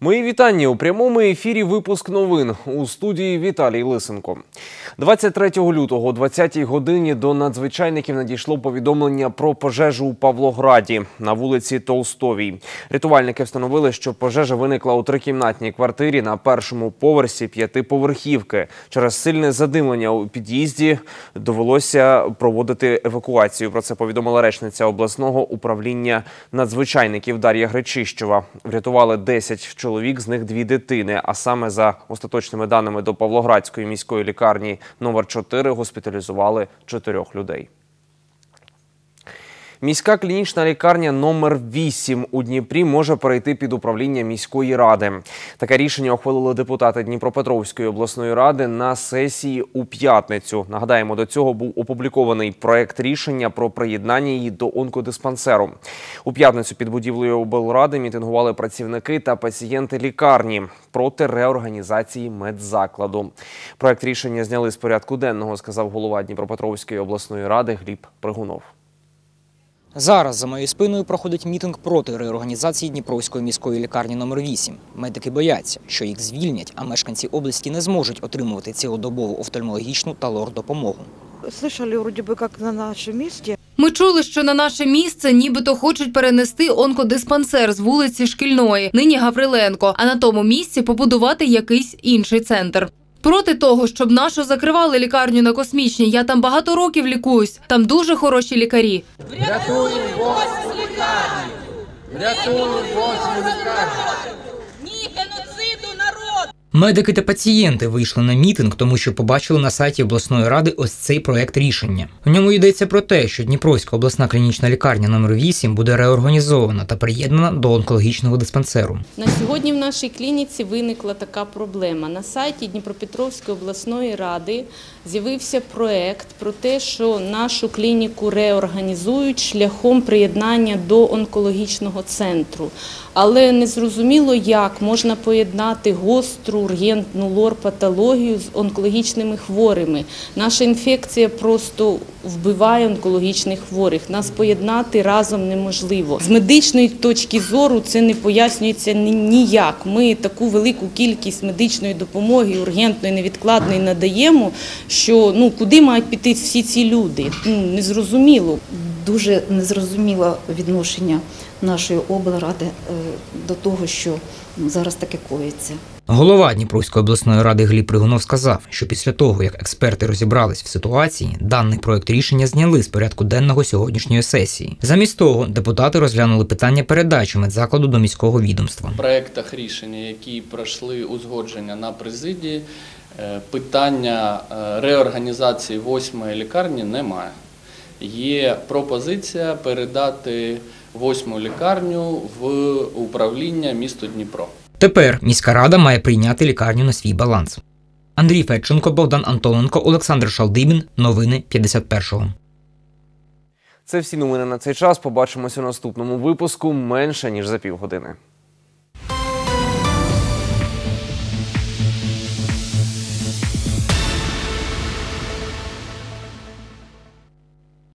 Мої вітання. У прямому ефірі випуск новин. У студії Віталій Лисенко. 23 лютого о 20-й годині до надзвичайників надійшло повідомлення про пожежу у Павлограді на вулиці Толстовій. Рятувальники встановили, що пожежа виникла у трикімнатній квартирі на першому поверсі п'ятиповерхівки. Через сильне задимлення у під'їзді довелося проводити евакуацію. Про це повідомила речниця обласного управління надзвичайників Дар'я Гречищева. Врятували 10 чоловік, з них 2 дитини, а саме за остаточними даними до Павлоградської міської лікарні номер 4 госпіталізували 4 людей. Міська клінічна лікарня номер 8 у Дніпрі може перейти під управління міської ради. Таке рішення ухвалили депутати Дніпропетровської обласної ради на сесії у п'ятницю. Нагадаємо, до цього був опублікований проект рішення про приєднання її до онкодиспансеру. У п'ятницю під будівлею облради мітингували працівники та пацієнти лікарні проти реорганізації медзакладу. Проект рішення зняли з порядку денного, сказав голова Дніпропетровської обласної ради Гліб Пригунов. Зараз за моєю спиною проходить мітинг проти реорганізації Дніпровської міської лікарні номер 8. Медики бояться, що їх звільнять, а мешканці області не зможуть отримувати цілодобову офтальмологічну та лор-допомогу. Слышали, вроде бы, как на нашем месте. Ми чули, що на наше місце нібито хочуть перенести онкодиспансер з вулиці Шкільної, нині Гавриленко, а на тому місці побудувати якийсь інший центр. Проти того, щоб нашу закривали лікарню на Космічній, я там багато років лікуюсь, там дуже хороші лікарі. Врятуємо 8 лікарні! Врятуємо 8 лікарні! Ні геноциду народу! Медики та пацієнти вийшли на мітинг, тому що побачили на сайті обласної ради ось цей проект рішення. У ньому йдеться про те, що Дніпровська обласна клінічна лікарня номер 8 буде реорганізована та приєднана до онкологічного диспансеру. На сьогодні в нашій клініці виникла така проблема. На сайті Дніпропетровської обласної ради з'явився проект про те, що нашу клініку реорганізують шляхом приєднання до онкологічного центру. Але незрозуміло, як можна поєднати гостру ургентну лор-патологію з онкологічними хворими. Наша інфекція просто вбиває онкологічних хворих. Нас поєднати разом неможливо. З медичної точки зору це не пояснюється ніяк. Ми таку велику кількість медичної допомоги, ургентної, невідкладної надаємо, що куди мають піти всі ці люди? Незрозуміло. Дуже незрозуміло відношення нашої облради до того, що зараз таке коїться. Голова Дніпровської обласної ради Гліб Пригунов сказав, що після того, як експерти розібрались в ситуації, даний проект рішення зняли з порядку денного сьогоднішньої сесії. Замість того, депутати розглянули питання передачі медзакладу до міського відомства. В проектах рішення, які пройшли узгодження на президії, питання реорганізації 8-ї лікарні немає. Є пропозиція передати 8-му лікарню в управління міста Дніпро. Тепер міська рада має прийняти лікарню на свій баланс. Андрій Федченко, Богдан Антоненко, Олександр Шалдибін. Новини 51-го. Це всі новини на цей час. Побачимося у наступному випуску менше, ніж за півгодини.